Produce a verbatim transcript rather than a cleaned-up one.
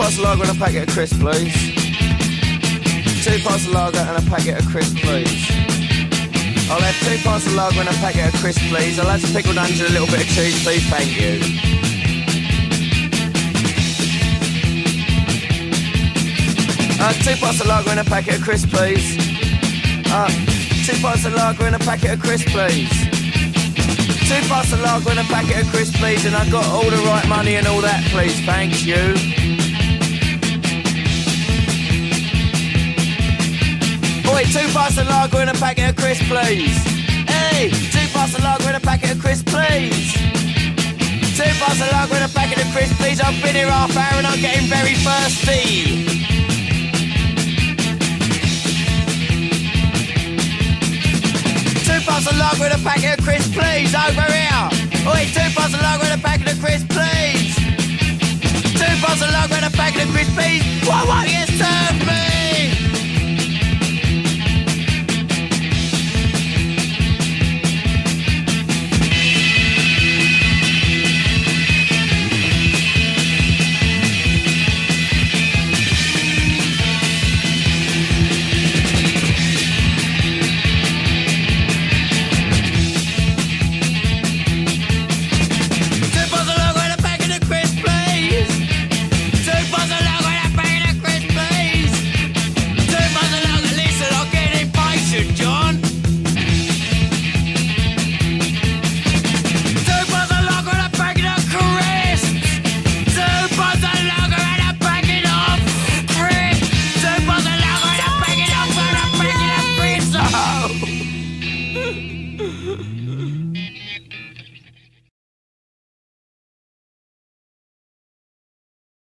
pints of lager and a packet of crisps, please. Two pints of lager and a packet of crisps, please. I'll have two pints of lager and a packet of crisps, please. I'll have some pickled onions and a little bit of cheese, please. Thank you. Uh, two pints of lager and a packet of crisps, please. Uh, two pints of lager and a packet of crisps, please. Two pints of lager and a packet of crisps, please. And I've got all the right money and all that, please. Thank you. Oi, two pints of lager and a packet of crisps, please. Hey, two pints of lager and a packet of crisps, please. Two pints of lager and a packet of crisps, please. I've been here half hour and I'm getting very thirsty. Two pints of lager and a packet of crisps, please. Over here. Oi, two pints of lager and a packet of crisps, please. Two pints of lager and a packet of crisps, please. Why won't you serve me?